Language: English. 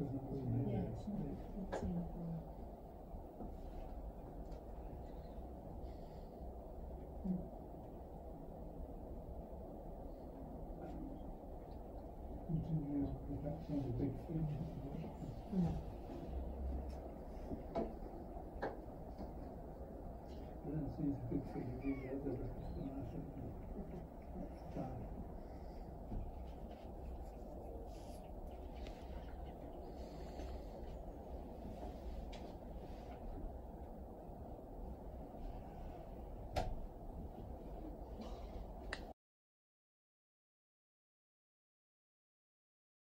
Yeah, it's not 14. That sounds a big thing. I don't see it's a big figure either, but it's nice.